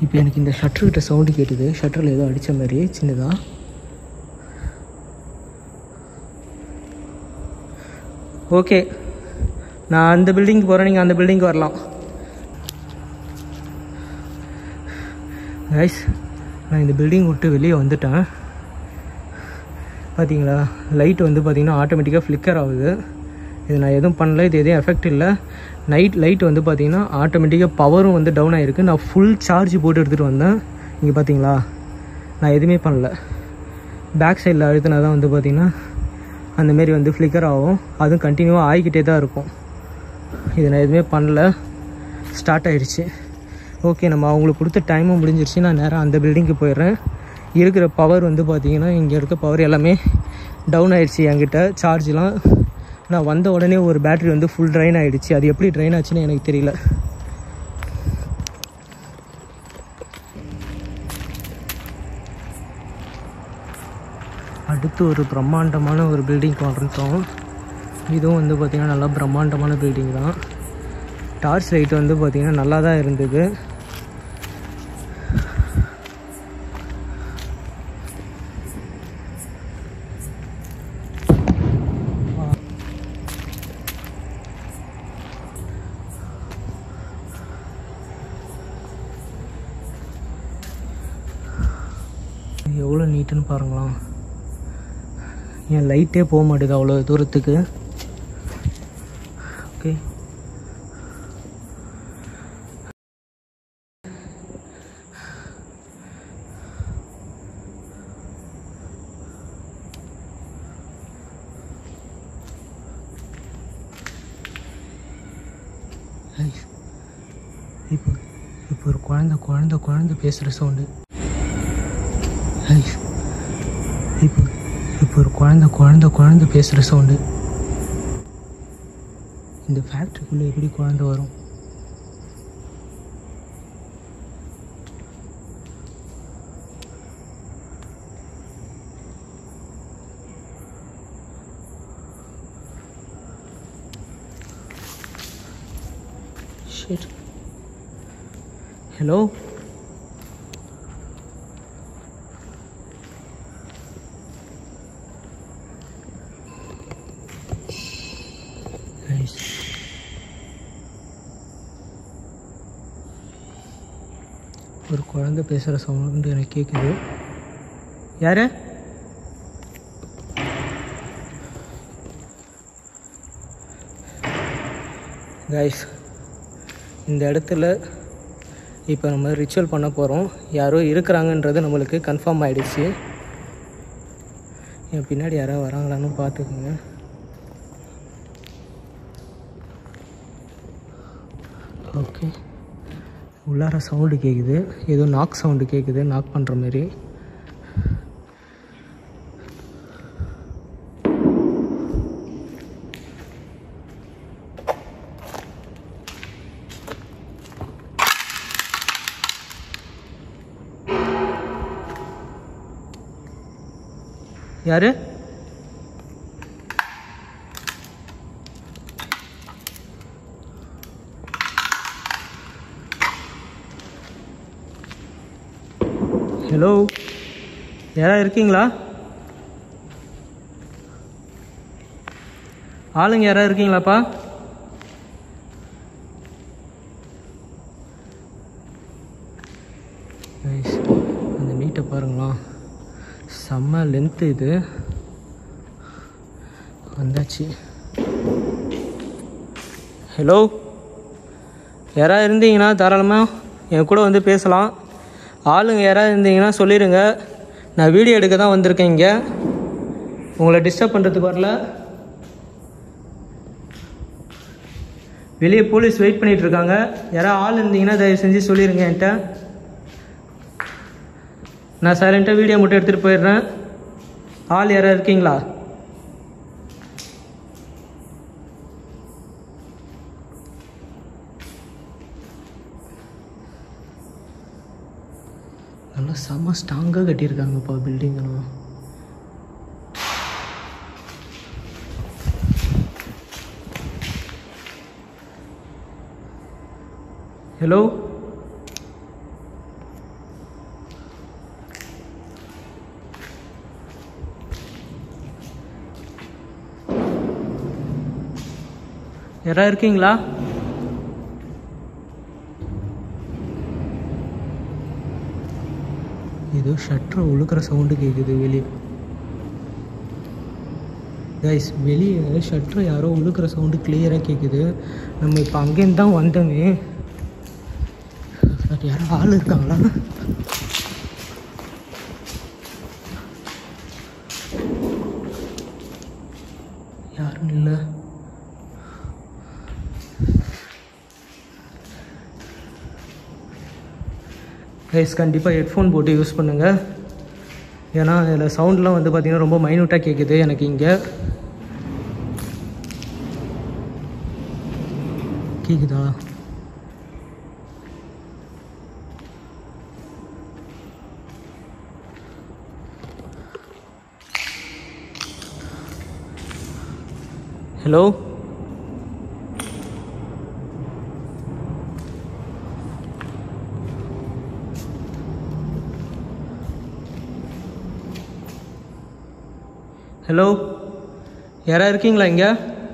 இப்போ எனக்கு இந்த ஷட்டர்கிட்ட சவுண்டு கேட்டுது. ஷட்டரில் ஏதோ அடித்த மாதிரி சின்னதாக. ஓகே, நான் அந்த பில்டிங்க்கு போகிறேன், நீங்கள் அந்த பில்டிங்க்கு வரலாம். கைஸ், நான் இந்த பில்டிங் விட்டு வெளியே வந்துட்டேன். பார்த்தீங்களா, லைட் வந்து பார்த்திங்கன்னா ஆட்டோமேட்டிக்காக ஃப்ளிக்கர் ஆகுது. இது நான் எதுவும் பண்ணல, இது எதுவும் எஃபெக்ட் இல்லை. லைட் வந்து பார்த்திங்கன்னா ஆட்டோமேட்டிக்காக பவரும் வந்து டவுன் ஆகிருக்கு. நான் ஃபுல் சார்ஜ் போட்டு எடுத்துகிட்டு வந்தேன். இங்கே பார்த்தீங்களா, நான் எதுவுமே பண்ணல. பேக் சைடில் அழுத்தினா தான் வந்து பார்த்திங்கன்னா அந்தமாரி வந்து ஃப்ளிக்கர் ஆகும். அதுவும் கண்டினியூவாக ஆகிக்கிட்டே தான் இருக்கும். இது நான் எதுவுமே பண்ணல, ஸ்டார்ட் ஆகிடுச்சு. ஓகே, நம்ம அவங்களுக்கு கொடுத்த டைமும் முடிஞ்சிருச்சு. நான் நேராக அந்த பில்டிங்க்கு போயிடுறேன். இருக்கிற பவர் வந்து பார்த்திங்கன்னா இங்கே இருக்க பவர் எல்லாமே டவுன் ஆகிடுச்சு. என்கிட்ட சார்ஜெலாம் நான் வந்த உடனே ஒரு பேட்ரி வந்து ஃபுல் ட்ரைன் ஆகிடுச்சு. அது எப்படி ட்ரைன் ஆச்சுன்னு எனக்கு தெரியல. அடுத்து ஒரு பிரம்மாண்டமான ஒரு பில்டிங் வந்துட்டோம். இதுவும் வந்து பார்த்திங்கன்னா நல்லா பிரம்மாண்டமான பில்டிங் தான். டார்ச் லைட் வந்து பார்த்திங்கன்னா நல்லா தான் இருந்தது. எவ்வளோ நீட்டுன்னு பாருங்களா. என் லைட்டே போக மாட்டேது அவ்வளோ தூரத்துக்கு. ஓகே, இப்போ ஒரு குழந்தை பேசுகிற சவுண்டு. இப்போ ஒரு குழந்தை பேசுகிற சவுண்டு. இந்த ஃபேக்ட்ரிக்குள்ளே எப்படி குழந்தை வரும்? ஷிட். ஹலோ, ஒரு குழந்தை பேசுகிற சவுண்டு எனக்கு கேட்குது. யார்? கைஸ், இந்த இடத்துல இப்போ நம்ம ரிச்சுவல் பண்ண போகிறோம். யாரோ இருக்கிறாங்கன்றது நம்மளுக்கு கன்ஃபார்ம் ஆகிடுச்சு. என் பின்னாடி யாரோ வராங்களான்னு பார்த்துக்குங்க. ஓகே, உள்ளார சவுண்டு கேட்குது. ஏதோ நாக் சவுண்டு கேட்குது, நாக் பண்ணுற மாதிரி. யாரு? ஹலோ, யாராவது இருக்கீங்களா? ஆளுங்க யாராவது இருக்கீங்களாப்பா? அந்த நீட்டை பாருங்களா, செம்ம லென்த்து. இது வந்தாச்சு. ஹலோ, யாராவது இருந்தீங்கன்னா தாராளமாக என் கூட வந்து பேசலாம். ஆளுங்க யாராவது இருந்தீங்கன்னா சொல்லிடுங்க. நான் வீடியோ எடுக்க தான் வந்திருக்கேன். இங்கே உங்களை டிஸ்டர்ப் பண்ணுறதுக்கு வரல. வெளியே போலீஸ் வெயிட் பண்ணிகிட்டு இருக்காங்க. யாராவது ஆள் இருந்தீங்கன்னா தயவு செஞ்சு சொல்லிடுங்க என்கிட்ட. நான் சைலண்ட்டாக வீடியோ மட்டும் எடுத்துகிட்டு போயிடுறேன். ஆள் யாராவது இருக்கீங்களா? நல்லா செம்ம ஸ்ட்ராங்காக கட்டியிருக்காங்கப்பா பில்டிங்கெல்லாம். ஹலோ, யாராவது இருக்கீங்களா? ஏதோ ஷட்டரை உழுக்கிற சவுண்டு கேட்குது வெளியே. கைஸ், வெளியே ஷட்டரை யாரோ உழுக்கிற சவுண்டு கிளியராக கேட்குது. நம்ம இப்போ அங்கேருந்து தான் வந்தோமே. பட் யாரோ ஆள் இருக்காங்களா? யாரும் இல்லை. கைஸ், கண்டிப்பாக ஹெட்ஃபோன் போட்டு யூஸ் பண்ணுங்கள். ஏன்னா இதில் சவுண்ட்லாம் வந்து பார்த்திங்கன்னா ரொம்ப மைன்யூட்டாக கேட்குது எனக்கு. இங்கே கேட்குதா? ஹலோ, ஹலோ, யாராவது இருக்கீங்களா இங்கே?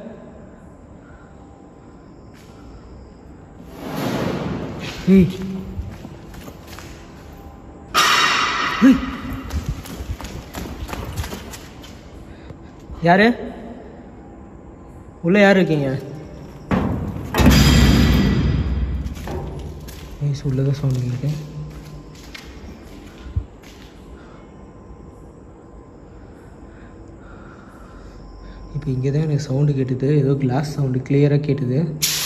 யாரு உள்ள? யார் இருக்கீங்க? உள்ளதான் சவுண்ட் கேட்கு. இப்போ இங்கே தான் எனக்கு சவுண்டு கேட்டுது. ஏதோ கிளாஸ் சவுண்டு கிளியராக கேட்டுது.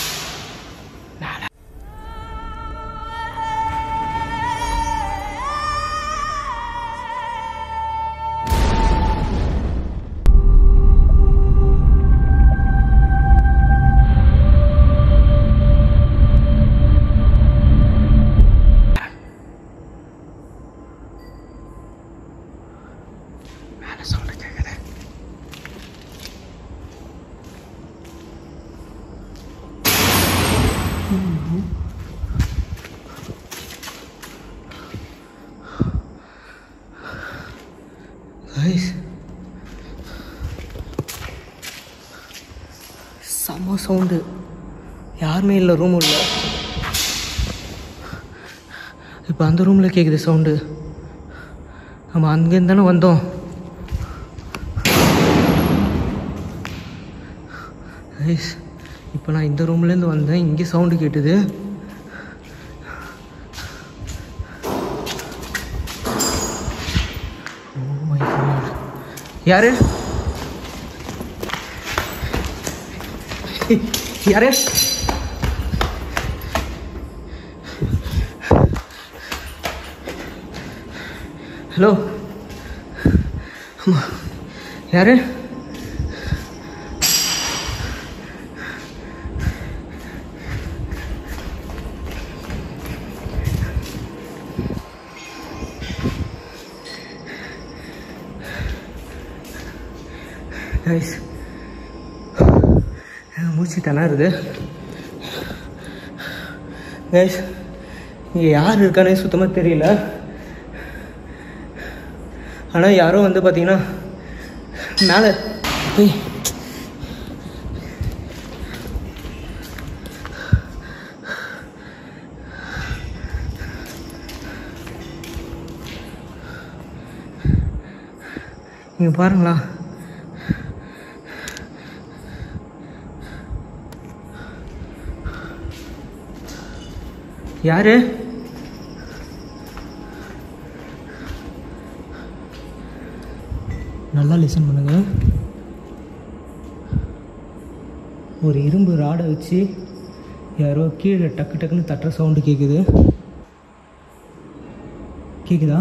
செம்ம சவுண்டு. யாருமே இல்லை, ரூம் உள்ள. இப்போ அந்த ரூமில் கேட்குது சவுண்டு. நம்ம அங்கேருந்து தானே வந்தோம். இப்போ நான் இந்த ரூம்லேருந்து வந்தேன். இங்கே சவுண்டு கேட்டுது. யாரு யாரு? ஹலோ, யாரு? கைஸ், மூச்சு திணறுது. கைஸ், இங்கே யார் இருக்கானே சுத்தமாக தெரியல. ஆனால் யாரோ வந்து பார்த்தீங்கன்னா மேலே இங்கே பாருங்களா. யாரு? நல்லா லிசன் பண்ணுங்க. ஒரு இரும்பு ராடை வச்சு யாரோ கீழே டக்கு டக்குன்னு தட்டுற சவுண்டு கேட்குது. கேட்குதா?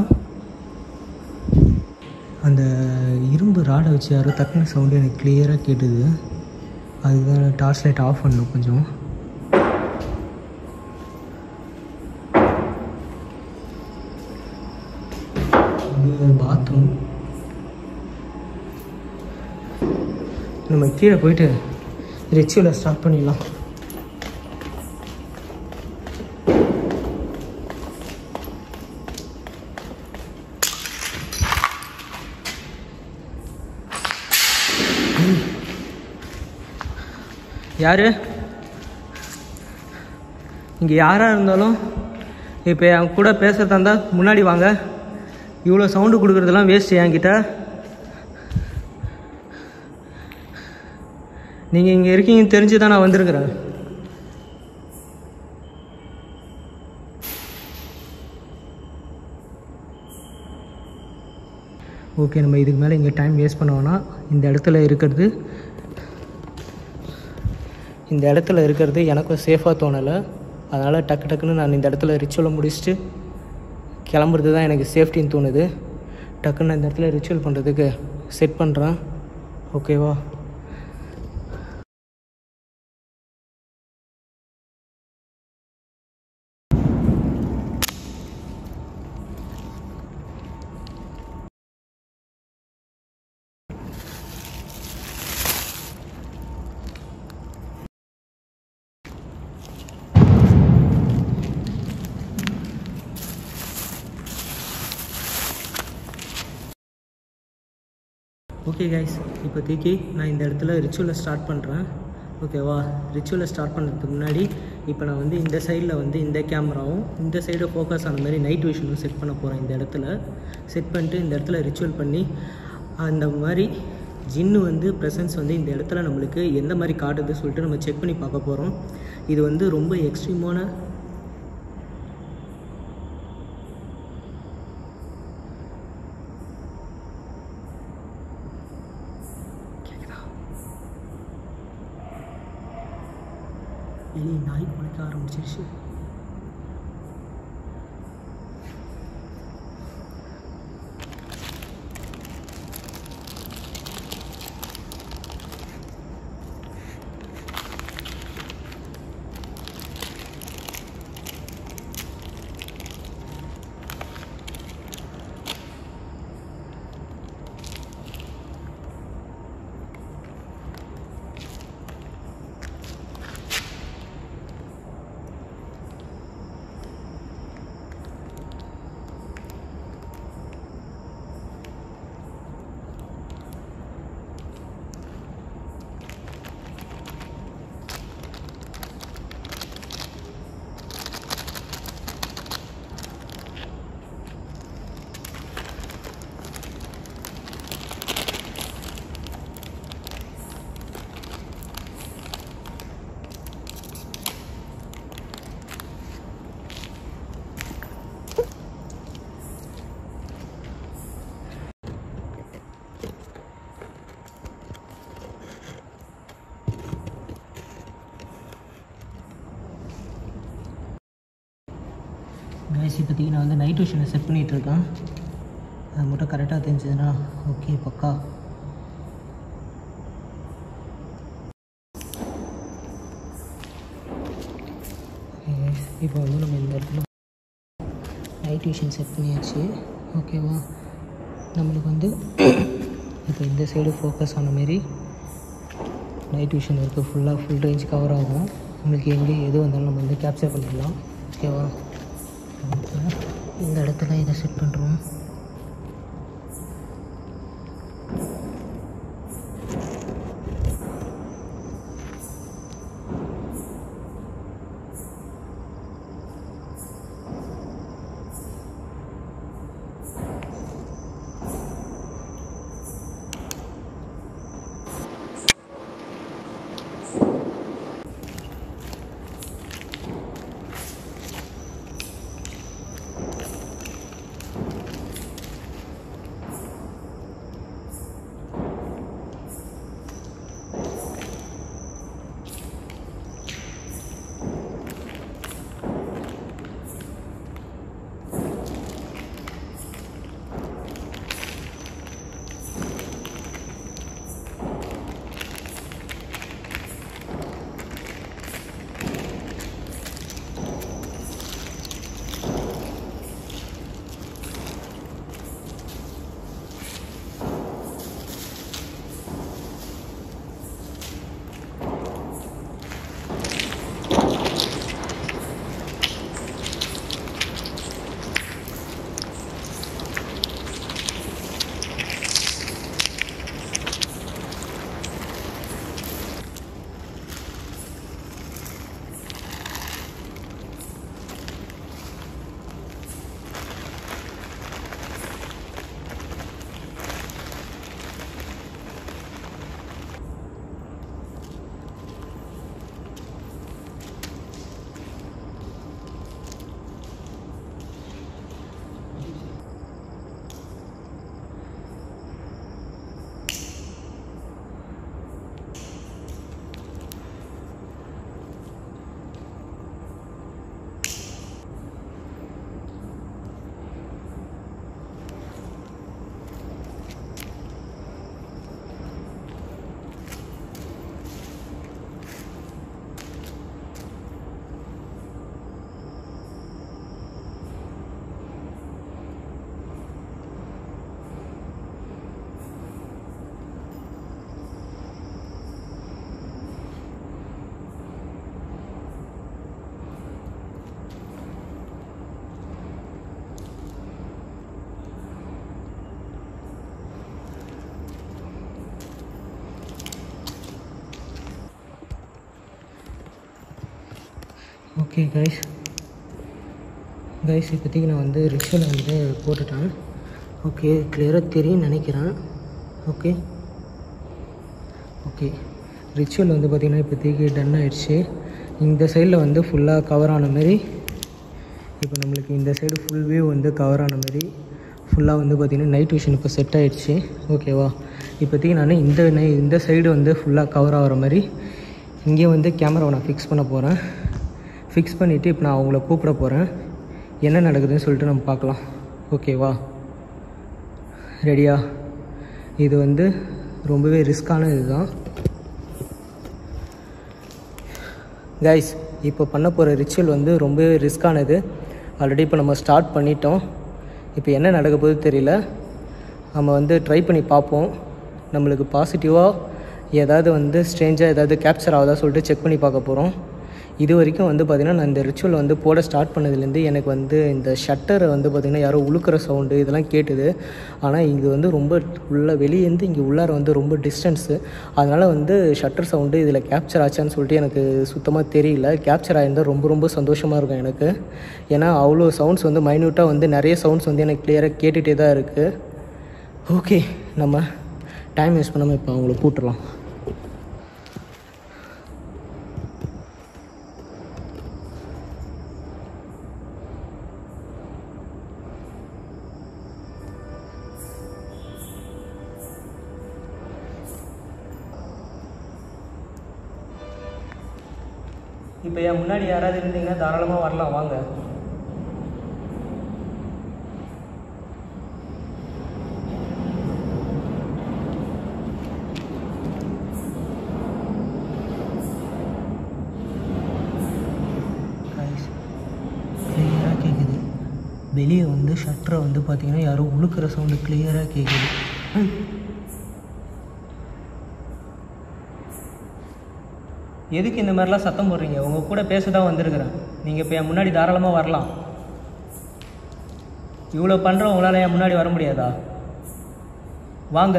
அந்த இரும்பு ராடை வச்சு யாரோ தட்டுன சவுண்டு எனக்கு கிளியராக கேட்டுது. அதுதான் டார்ச் லைட் ஆஃப் பண்ணணும் கொஞ்சம். பாத்ரூம். நம்ம கீழே போயிட்டு ரிச்சுவலை ஸ்டார்ட் பண்ணிடலாம். யாரு? இங்கே யாராக இருந்தாலும் இப்போ என் கூட பேசுகிறதா இருந்தால் முன்னாடி வாங்க. இவ்வளோ சவுண்டு கொடுக்குறதெல்லாம் வேஸ்ட்டு என்கிட்ட. நீங்கள் இங்கே இருக்கீங்கன்னு தெரிஞ்சு தான் நான் வந்திருக்கிறேன். ஓகே, நம்ம இதுக்கு மேலே இங்கே டைம் வேஸ்ட் பண்ணுவோன்னா இந்த இடத்துல இருக்கிறது எனக்கும் சேஃபாக தோணலை. அதனால் டக்குன்னு நான் இந்த இடத்துல ரிச்சுவலை முடிச்சுட்டு கிளம்புறது தான் எனக்கு சேஃப்டின்னு தோணுது. டக்குன்னு நான் இந்த இடத்துல ரிச்சுவல் பண்ணுறதுக்கு செட் பண்ணுறேன். ஓகேவா? ஓகே கைஸ், இப்போதைக்கு நான் இந்த இடத்துல ரிச்சுவலை ஸ்டார்ட் பண்ணுறேன். ஓகேவா? ரிச்சுவலை ஸ்டார்ட் பண்ணுறதுக்கு முன்னாடி இப்போ நான் வந்து இந்த சைடில் வந்து இந்த கேமராவும் இந்த சைடு ஃபோக்கஸ் ஆன மாதிரி நைட் விஷனும் செட் பண்ண போகிறேன். இந்த இடத்துல செட் பண்ணிட்டு இந்த இடத்துல ரிச்சுவல் பண்ணி அந்த மாதிரி ஜின்னு வந்து ப்ரெசன்ஸ் வந்து இந்த இடத்துல நம்மளுக்கு எந்த மாதிரி காட்டுது சொல்லிட்டு நம்ம செக் பண்ணி பார்க்க போகிறோம். இது வந்து ரொம்ப எக்ஸ்ட்ரீமான எலி நாய் குலைக்க ஆரம்பிச்சிருச்சு. கைஸ், இப்போதைக்கு நான் வந்து நைட் விஷனை செட் பண்ணிகிட்ருக்கேன். அது மட்டும் கரெக்டாக தெரிஞ்சதுன்னா ஓகே, பக்கா. இப்போ வந்து நம்ம இந்த இடத்துல நைட் விஷன் செட் பண்ணியாச்சு. ஓகேவா? நம்மளுக்கு வந்து இப்போ இந்த சைடு ஃபோக்கஸ் ஆன மாரி நைட் விஷன் இருக்குது. ஃபுல் ரேஞ்ச் கவர் ஆகும். நம்மளுக்கு எங்கே எது வந்தாலும் நம்ம வந்து கேப்சர் பண்ணிடலாம். ஓகேவா? இந்த இடத்துல இதை செட் பண்ணுறோம். ஓகே கைஸ் இப்போதைக்கு நான் வந்து ரிச்சுவல் வந்து போட்டுட்டேன். ஓகே கிளியராக தெரியும்னு நினைக்கிறேன். ஓகே ரிச்சுவல் வந்து பார்த்திங்கன்னா இப்போதைக்கு டன் ஆகிடுச்சு. இந்த சைடில் வந்து ஃபுல்லாக கவர் ஆன மாதிரி, இப்போ நம்மளுக்கு இந்த சைடு ஃபுல் வியூ வந்து கவர் ஆன மாதிரி ஃபுல்லாக வந்து பார்த்திங்கன்னா நைட் விஷன் இப்போ செட் ஆகிடுச்சு. ஓகேவா, இப்போதைக்கு நான் இந்த சைடு வந்து ஃபுல்லாக கவர் ஆகிற மாதிரி இங்கே வந்து கேமராவை நான் ஃபிக்ஸ் பண்ண போகிறேன். ஃபிக்ஸ் பண்ணிவிட்டு இப்போ நான் அவங்கள கூப்பிட போகிறேன். என்ன நடக்குதுன்னு சொல்லிட்டு நம்ம பார்க்கலாம். ஓகேவா, ரெடியா? இது வந்து ரொம்பவே ரிஸ்க்கான இதுதான் கைஸ். இப்போ பண்ண போகிற ரிச்சுவல் வந்து ரொம்பவே ரிஸ்க்கானது. ஆல்ரெடி இப்போ நம்ம ஸ்டார்ட் பண்ணிட்டோம். இப்போ என்ன நடக்க போகுது தெரியல. நம்ம வந்து ட்ரை பண்ணி பார்ப்போம். நம்மளுக்கு பாசிட்டிவாக ஏதாவது வந்து ஸ்ட்ரேஞ்சாக ஏதாவது கேப்சர் ஆகுதா சொல்லிட்டு செக் பண்ணி பார்க்க போகிறோம். இது வரைக்கும் வந்து பார்த்திங்கன்னா நான் இந்த ரிச்சுவல் வந்து போட ஸ்டார்ட் பண்ணதுலேருந்து எனக்கு வந்து இந்த ஷட்டரை வந்து பார்த்திங்கன்னா யாரோ உழுக்கிற சவுண்டு இதெல்லாம் கேட்டுது. ஆனால் இது வந்து ரொம்ப வெளியேருந்து இங்கே உள்ளார வந்து ரொம்ப டிஸ்டன்ஸு. அதனால் வந்து ஷட்டர் சவுண்டு இதில் கேப்சர் ஆச்சான்னு சொல்லிட்டு எனக்கு சுத்தமாக தெரியல. கேப்சர் ஆகிருந்தால் ரொம்ப சந்தோஷமாக இருக்கும் எனக்கு. ஏன்னா அவ்வளோ சவுண்ட்ஸ் வந்து மைன்யூட்டாக வந்து நிறைய சவுண்ட்ஸ் வந்து எனக்கு கிளியராக கேட்டுகிட்டே தான் இருக்குது. ஓகே, நம்ம டைம் வேஸ்ட் பண்ணாமல் இப்போ அவங்கள கூட்டலாம். இப்போ என் முன்னாடி யாராவது இருந்தீங்கன்னா தாராளமாக வரலாம், வாங்க. கிளியராக கேட்குது. வெளியே வந்து ஷட்டரை வந்து பார்த்திங்கன்னா யாரும் உழுக்கிற சவுண்டு கிளியராக கேட்குது. எதுக்கு இந்த மாதிரிலாம் சத்தம் போடுறீங்க? உங்கள் கூட பேச தான் வந்திருக்கிறேன். நீங்கள் இப்போ என் முன்னாடி தாராளமாக வரலாம். இவ்வளோ பண்ணுற உங்களால் என் முன்னாடி வர முடியாதா? வாங்க.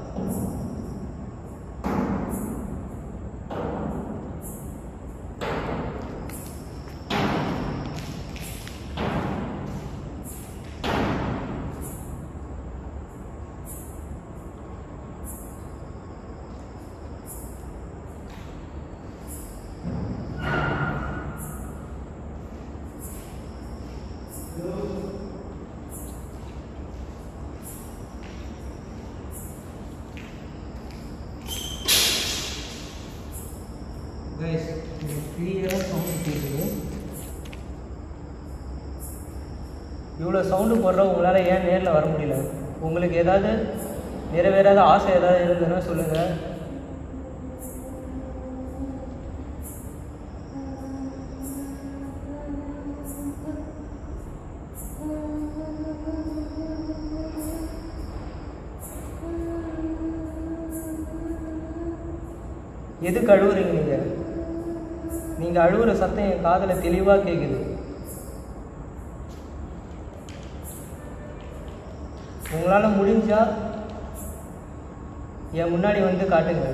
கைஸ், இது கிளியராக சவுண்டு கேட்குது. இவ்வளோ சவுண்டு போடுற உங்களால் ஏன் நேரில் வர முடியல? உங்களுக்கு ஏதாவது நிறைவேறாத ஆசை ஏதாவது இருந்ததுன்னா சொல்லுங்கள். எதுக்கு அழுவுறீங்க? நீங்கள் அழுவுற சத்தம் என் காதில் தெளிவாக கேட்குது. உங்களால் முடிஞ்சால் என் முன்னாடி வந்து காட்டுங்க.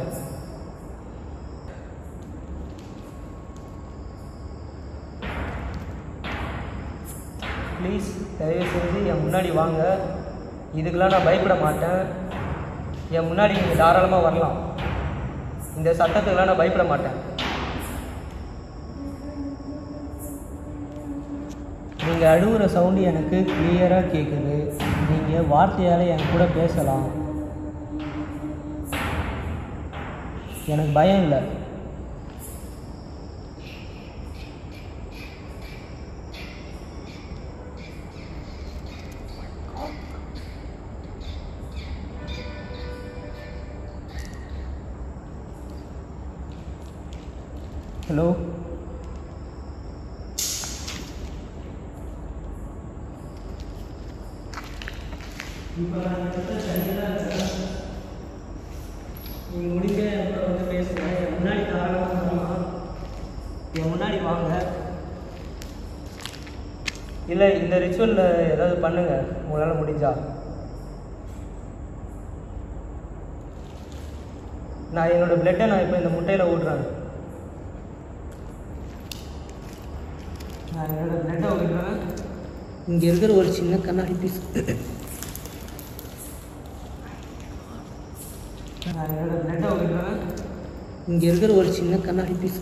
ப்ளீஸ் தயவு செஞ்சு என் முன்னாடி வாங்க. இதுக்கெல்லாம் நான் பயப்பட மாட்டேன். என் முன்னாடி நீங்கள் தாராளமாக வரலாம். இந்த சட்டத்துக்கெல்லாம் நான் பயப்பட மாட்டேன். நீங்கள் அழுவுற சவுண்டு எனக்கு கிளியராக கேட்குது. நீங்கள் வார்த்தையால் என் கூட பேசலாம். எனக்கு பயம் இல்லை. ஹலோ, நீங்கள் முடிஞ்ச என் கூட வந்து பேசுங்க. என் முன்னாடி தாராளமாக வரலாம். என் முன்னாடி வாங்க. இல்லை, இந்த ரிச்சுவலில் ஏதாவது பண்ணுங்கள் உங்களால் முடிஞ்சா. நான் என்னோடய பிளட்டை நான் இப்போ இந்த முட்டையில் ஊட்டுறேன். நான் என்னோட பிளட்டை விடுறேன். இங்கே இருக்கிற ஒரு சின்ன கண்ணாடி பீஸ். நான் என்னோட பிளட்டை விடுறேன். இங்கே இருக்கிற ஒரு சின்ன கண்ணாடி பீஸ்.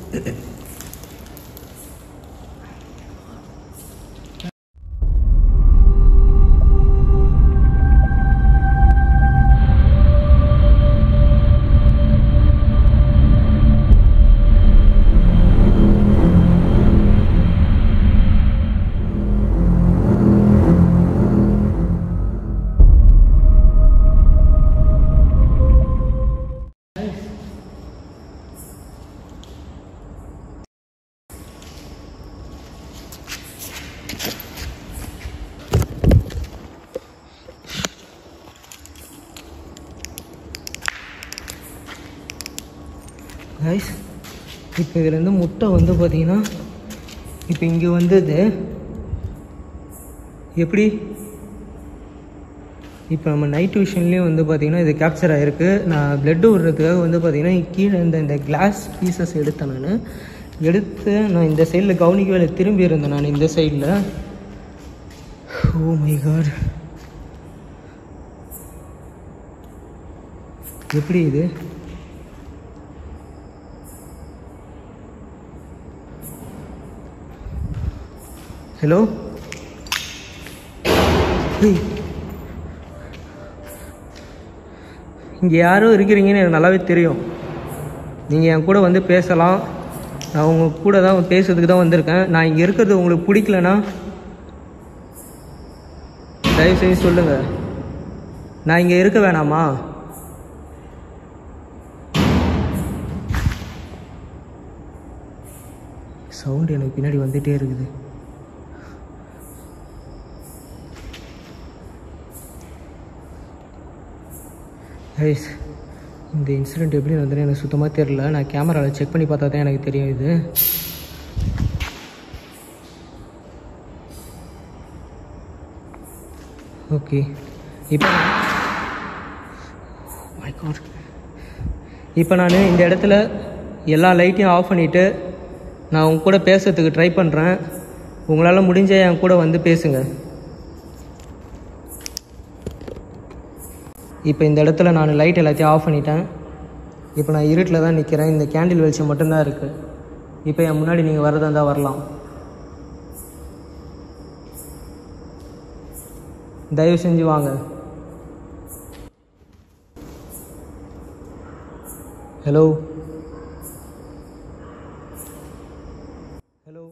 கைஸ், இப்போ இதுலேருந்து முட்டை வந்து பார்த்தீங்கன்னா இப்போ இங்கே வந்தது எப்படி இப்போ நம்ம நைட் விஷன்லேயும் வந்து பார்த்திங்கன்னா இது கேப்சர் ஆகிருக்கு. நான் பிளட்டு விடுறதுக்காக வந்து பார்த்திங்கன்னா கீழே இந்த கிளாஸ் பீசஸ் எடுத்தேன். நான் நான் இந்த சைடில் கவனிக்கவே திரும்பி இருந்தேன். நான் இந்த சைடில் ஓ மை காட், எப்படி இது ஹலோ இங்கே யாரும் இருக்கிறீங்கன்னு எனக்கு நல்லாவே தெரியும். நீங்கள் என் கூட வந்து பேசலாம். நான் உங்கள் கூட தான் பேசுறதுக்கு தான் வந்திருக்கேன். நான் இங்கே இருக்கிறது உங்களுக்கு பிடிக்கலன்னா தயவுசெய்து சொல்லுங்கள். நான் இங்கே இருக்க வேணாமா? சவுண்டு எனக்கு பின்னாடி வந்துகிட்டே இருக்குது. கைஸ், இந்த இன்சிடெண்ட் எப்படி நடந்ததுன்னு எனக்கு சுத்தமாக தெரியல. நான் கேமராவில் செக் பண்ணி பார்த்தா தான் எனக்கு தெரியும் இது. ஓகே, இப்போ நான் இந்த இடத்துல எல்லா லைட்டையும் ஆஃப் பண்ணிவிட்டு நான் உங்க கூட பேசுறதுக்கு ட்ரை பண்ணுறேன். உங்களால் முடிஞ்ச என் கூட வந்து பேசுங்க. இப்போ இந்த இடத்துல நான் லைட் எல்லாத்தையும் ஆஃப் பண்ணிட்டேன். இப்போ நான் இருட்டில் தான் நிற்கிறேன். இந்த கேண்டில் வெளிச்சம் மட்டும்தான் இருக்குது. இப்போ என் முன்னாடி நீங்கள் வரதா இருந்தால் வரலாம். தயவு செஞ்சு வாங்க. ஹலோ ஹலோ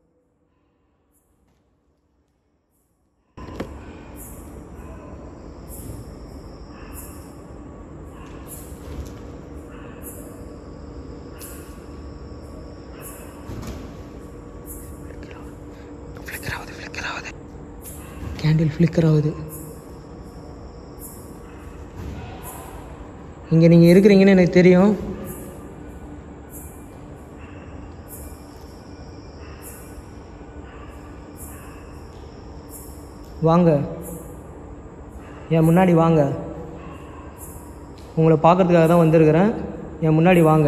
கேண்டில் ஃப்ளிக்கர் ஆகுது. இங்கே நீங்கள் இருக்கிறீங்கன்னு எனக்கு தெரியும். வாங்க, என் முன்னாடி வாங்க. உங்களை பார்க்கறதுக்காக தான் வந்திருக்கிறேன். என் முன்னாடி வாங்க.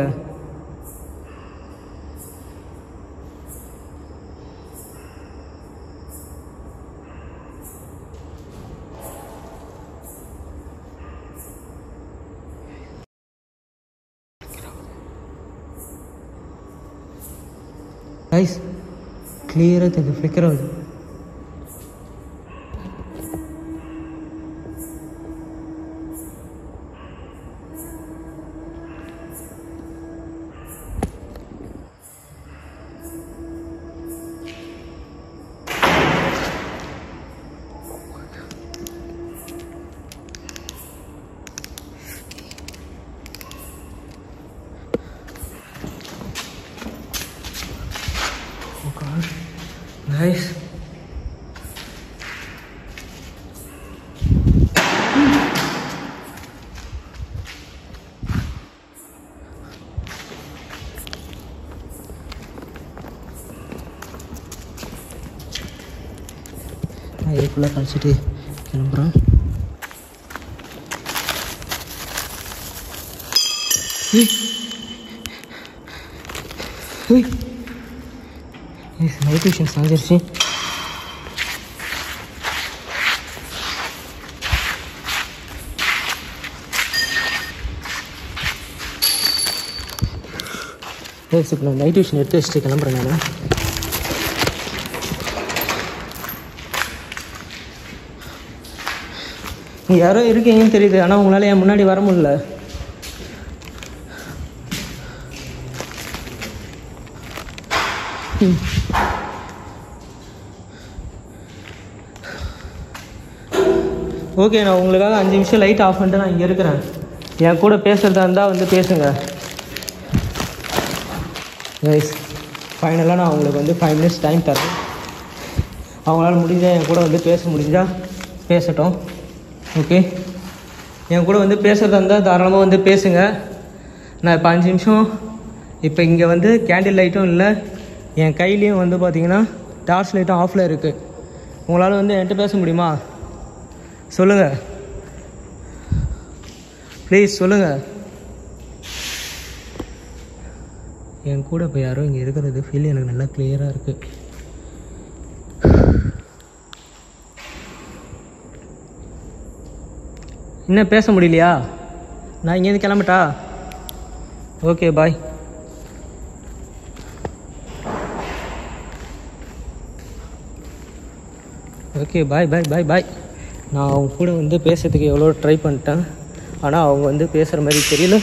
கைஸ், கிளியராக தெரியுது, ஃப்ளிக்கர் ஆகுது. Guys, நான் இதுக்குள்ளே கழிச்சிட்டு கிளம்புறேன். நைட் விஷன் சாஞ்சிருச்சு. இப்போ நான் நைட் விஷன் எடுத்து வச்சுட்டு கிளம்புறேன். நான் நீ யாரோ இருக்கீங்கன்னு தெரியுது, ஆனால் உங்களால் என் முன்னாடி வர முடியல. ஓகே, நான் உங்களுக்காக 5 நிமிஷம் லைட் ஆஃப் பண்ணிட்டு நான் இங்கே இருக்கிறேன். என் கூட பேசுகிறதா இருந்தால் வந்து பேசுங்க. கைஸ், ஃபைனலாக நான் உங்களுக்கு வந்து 5 மினிட்ஸ் டைம் தரேன். அவங்களால முடிஞ்சால் என் கூட வந்து பேச முடிஞ்சால் பேசட்டும். ஓகே, என் கூட வந்து பேசுகிறதா இருந்தால் தாராளமாக வந்து பேசுங்க. நான் இப்போ 5 நிமிஷம் இப்போ இங்கே வந்து கேண்டில் லைட்டும் இல்லை, என் கையிலையும் வந்து பார்த்திங்கன்னா டார்ச் லைட்டும் ஆஃபில் இருக்குது. உங்களால் வந்து என்கிட்ட பேச முடியுமா? சொல்லுங்கள் ப்ளீஸ், சொல்லுங்கள். என் கூட இப்போ யாரோ இங்கே இருக்கிறது ஃபீல் எனக்கு நல்லா கிளியராக இருக்குது. இன்னும் பேச முடியலையா? நான் இங்கேருந்து கிளம்பட்டா? ஓகே, பாய். ஓகே, பாய் பாய் பாய் பாய். நான் அவங்க கூட வந்து பேசுறதுக்கு எவ்வளோ ட்ரை பண்ணிட்டேன், ஆனால் அவங்க வந்து பேசுகிற மாதிரி தெரியல.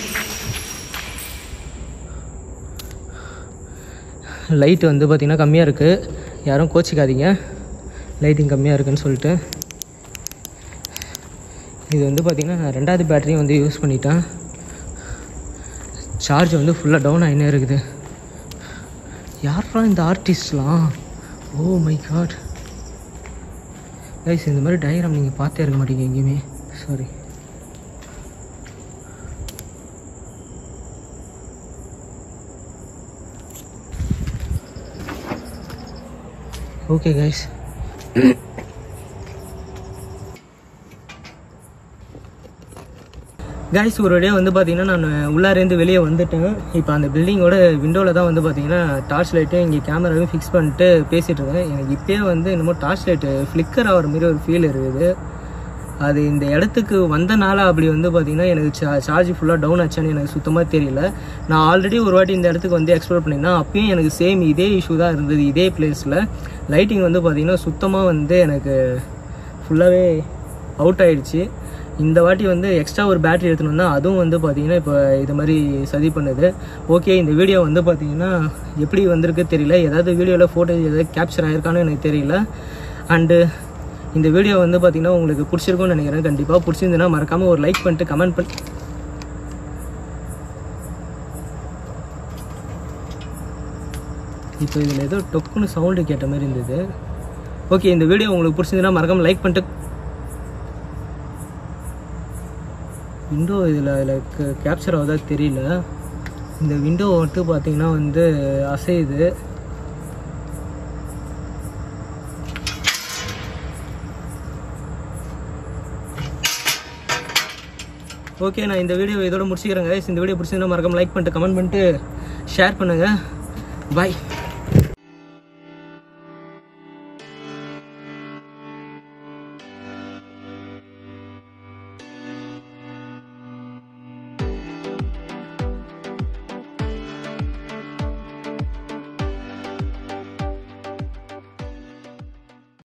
லைட்டு வந்து பார்த்திங்கன்னா கம்மியாக இருக்குது, யாரும் கோச்சிக்காதீங்க லைட்டிங் கம்மியாக இருக்குதுன்னு சொல்லிட்டு. இது வந்து பார்த்திங்கன்னா நான் 2வது பேட்டரியும் வந்து யூஸ் பண்ணிட்டேன். சார்ஜ் வந்து ஃபுல்லாக டவுன் ஆகினே இருக்குது. யாரா இந்த ஆர்டிஸ்ட்லாம்? ஓ மை காட் கைஸ், இந்த மாதிரி டயக்ராம் நீங்கள் பார்த்தே இருக்க மாட்டீங்க எங்கேயுமே. சாரி. ஓகே கைஸ், கைஸ் ஒரு வழியாக வந்து பார்த்திங்கன்னா நான் உள்ளாரேருந்து வெளியே வந்துட்டேன். இப்போ அந்த பில்டிங்கோட விண்டோவில் தான் வந்து பார்த்திங்கன்னா டார்ச் லைட்டும் இங்கே கேமராவும் ஃபிக்ஸ் பண்ணிட்டு பேசிகிட்டு இருக்கேன். எனக்கு இப்போயே வந்து என்னமோ டார்ச் லைட்டு ஃப்ளிக்கர் ஆகிற மாதிரி ஒரு ஃபீல் இருக்குது. அது இந்த இடத்துக்கு வந்தனால அப்படி வந்து பார்த்திங்கன்னா எனக்கு சார்ஜ் ஃபுல்லாக டவுன் ஆச்சான்னு எனக்கு சுத்தமாக தெரியல. நான் ஆல்ரெடி ஒரு வாட்டி இந்த இடத்துக்கு வந்து எக்ஸ்ப்ளோர் பண்ணியிருந்தேன். அப்பயும் எனக்கு சேம் இதே இஷ்யூ தான் இருந்தது. இதே பிளேஸில் லைட்டிங் வந்து பார்த்திங்கன்னா சுத்தமாக வந்து எனக்கு ஃபுல்லாகவே அவுட் ஆகிடுச்சு. இந்த வாட்டி வந்து எக்ஸ்ட்ரா ஒரு பேட்டரி எடுத்துன்னு வந்தால் அதுவும் வந்து பார்த்திங்கன்னா இப்போ இது மாதிரி சதி பண்ணுது. ஓகே, இந்த வீடியோ வந்து பார்த்திங்கன்னா எப்படி வந்திருக்கு தெரியல, ஏதாவது வீடியோவில் ஃபோட்டோஸ் எதாவது கேப்சர் ஆகிருக்கான்னு எனக்கு தெரியல. அண்டு இந்த வீடியோ வந்து பார்த்திங்கன்னா உங்களுக்கு பிடிச்சிருக்கும்னு நினைக்கிறேன். கண்டிப்பாக பிடிச்சிருந்துன்னா மறக்காமல் ஒரு லைக் பண்ணிட்டு கமெண்ட் பண்ணி. இப்போ இதில் ஏதோ டொக்குன்னு சவுண்டு கேட்ட மாதிரி இருந்தது. ஓகே, இந்த வீடியோ உங்களுக்கு பிடிச்சிருந்துன்னா மறக்காமல் லைக் பண்ணிட்டு. விண்டோ இதில் கேப்சர் ஆகுதா தெரியல. இந்த விண்டோ மட்டும் பார்த்திங்கன்னா வந்து அசையுது. ஓகே, நான் இந்த வீடியோ இதோட முடிச்சுக்கிறேங்க. இந்த வீடியோ பிடிச்சிருந்தா மறக்காமல் லைக் பண்ணிட்டு கமெண்ட் பண்ணிட்டு ஷேர் பண்ணுங்கள். பாய்.